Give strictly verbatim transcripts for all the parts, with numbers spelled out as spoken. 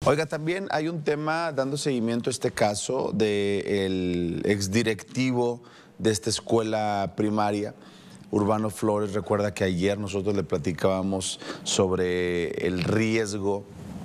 Oiga, también hay un tema dando seguimiento a este caso del exdirectivo de esta escuela primaria, Urbano Flores. Recuerda que ayer nosotros le platicábamos sobre el riesgo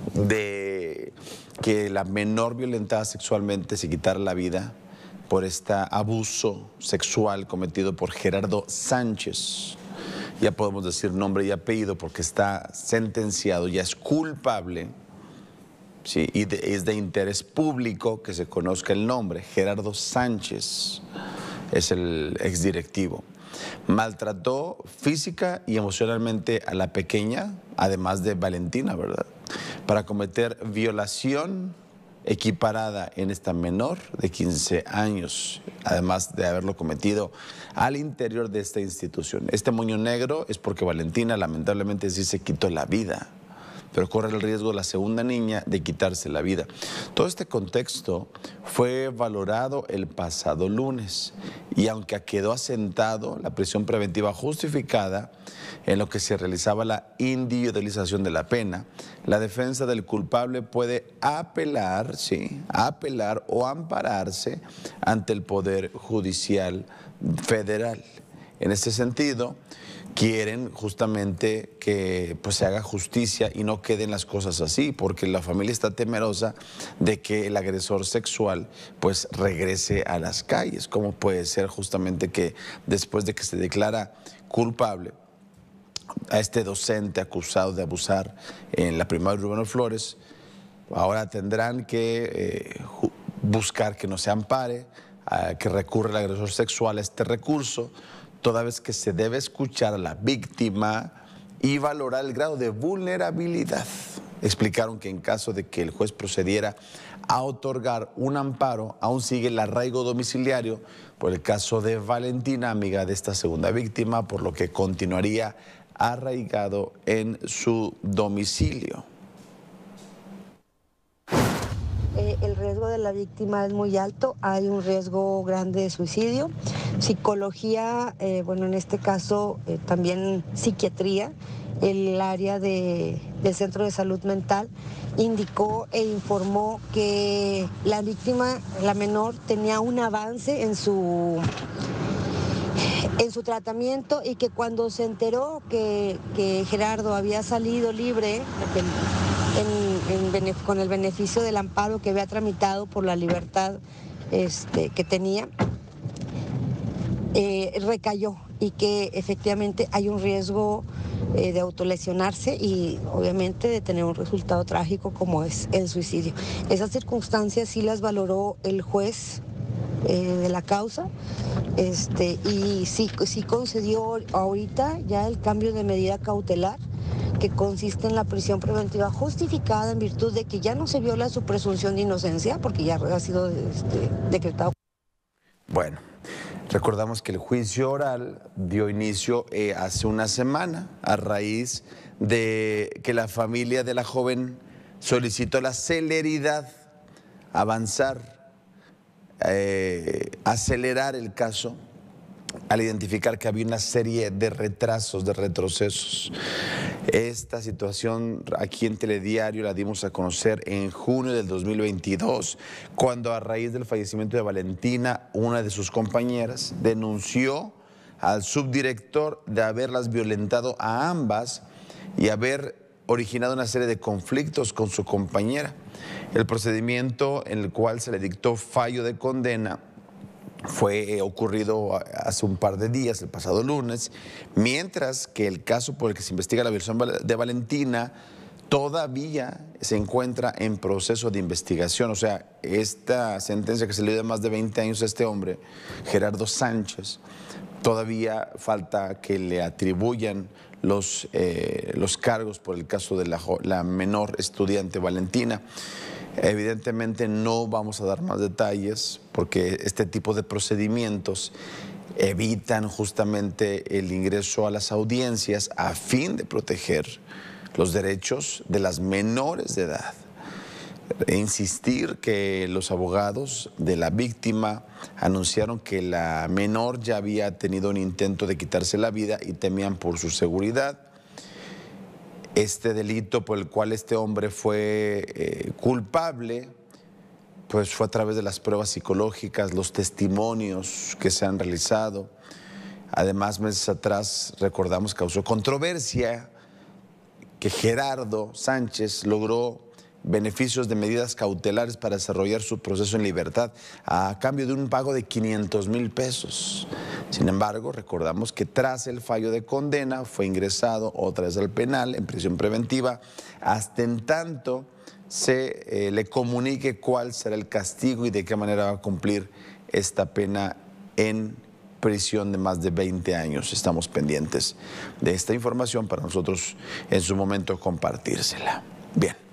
de que la menor violentada sexualmente se quitara la vida por este abuso sexual cometido por Gerardo Sánchez. Ya podemos decir nombre y apellido porque está sentenciado, ya es culpable. Sí, y de, es de interés público que se conozca el nombre. Gerardo Sánchez es el exdirectivo. Maltrató física y emocionalmente a la pequeña, además de Valentina, ¿verdad? Para cometer violación equiparada en esta menor de quince años, además de haberlo cometido al interior de esta institución. Este moño negro es porque Valentina lamentablemente sí se quitó la vida, pero corre el riesgo la segunda niña de quitarse la vida. Todo este contexto fue valorado el pasado lunes y aunque quedó asentado la prisión preventiva justificada en lo que se realizaba la individualización de la pena, la defensa del culpable puede apelar, sí, apelar o ampararse ante el Poder Judicial Federal. En este sentido, quieren justamente que pues, se haga justicia y no queden las cosas así, porque la familia está temerosa de que el agresor sexual pues regrese a las calles. ¿Cómo puede ser justamente que después de que se declara culpable a este docente acusado de abusar en la primaria Urbano Flores, ahora tendrán que eh, buscar que no se ampare, a que recurra el agresor sexual a este recurso, toda vez que se debe escuchar a la víctima y valorar el grado de vulnerabilidad? Explicaron que en caso de que el juez procediera a otorgar un amparo, aún sigue el arraigo domiciliario por el caso de Valentina, amiga de esta segunda víctima, por lo que continuaría arraigado en su domicilio. Eh, el riesgo de la víctima es muy alto, hay un riesgo grande de suicidio. Psicología, eh, bueno, en este caso eh, también psiquiatría, el área de, del Centro de Salud Mental indicó e informó que la víctima, la menor, tenía un avance en su, en su tratamiento y que cuando se enteró que, que Gerardo había salido libre, en, en, con el beneficio del amparo que había tramitado por la libertad este, que tenía, eh, recayó y que efectivamente hay un riesgo eh, de autolesionarse y obviamente de tener un resultado trágico como es el suicidio. Esas circunstancias sí las valoró el juez eh, de la causa este, y sí, sí concedió ahorita ya el cambio de medida cautelar, que consiste en la prisión preventiva justificada en virtud de que ya no se viola su presunción de inocencia, porque ya ha sido este, decretado. Bueno, recordamos que el juicio oral dio inicio eh, hace una semana a raíz de que la familia de la joven solicitó la celeridad, avanzar, eh, acelerar el caso al identificar que había una serie de retrasos, de retrocesos. Esta situación aquí en Telediario la dimos a conocer en junio del dos mil veintidós, cuando a raíz del fallecimiento de Valentina, una de sus compañeras denunció al subdirector de haberlas violentado a ambas y haber originado una serie de conflictos con su compañera. El procedimiento en el cual se le dictó fallo de condena fue ocurrido hace un par de días, el pasado lunes, mientras que el caso por el que se investiga la violación de Valentina todavía se encuentra en proceso de investigación. O sea, esta sentencia que se le dio de más de veinte años a este hombre, Gerardo Sánchez, todavía falta que le atribuyan los, eh, los cargos por el caso de la, la menor estudiante Valentina. Evidentemente no vamos a dar más detalles porque este tipo de procedimientos evitan justamente el ingreso a las audiencias a fin de proteger los derechos de las menores de edad. E insistir que los abogados de la víctima anunciaron que la menor ya había tenido un intento de quitarse la vida y temían por su seguridad. este delito por el cual este hombre fue eh, culpable, pues fue a través de las pruebas psicológicas, los testimonios que se han realizado. Además, meses atrás, recordamos, causó controversia que Gerardo Sánchez logró beneficios de medidas cautelares para desarrollar su proceso en libertad a cambio de un pago de quinientos mil pesos. Sin embargo, recordamos que tras el fallo de condena fue ingresado otra vez al penal en prisión preventiva hasta en tanto se eh, le comunique cuál será el castigo y de qué manera va a cumplir esta pena en prisión de más de veinte años. Estamos pendientes de esta información para nosotros en su momento compartírsela. Bien.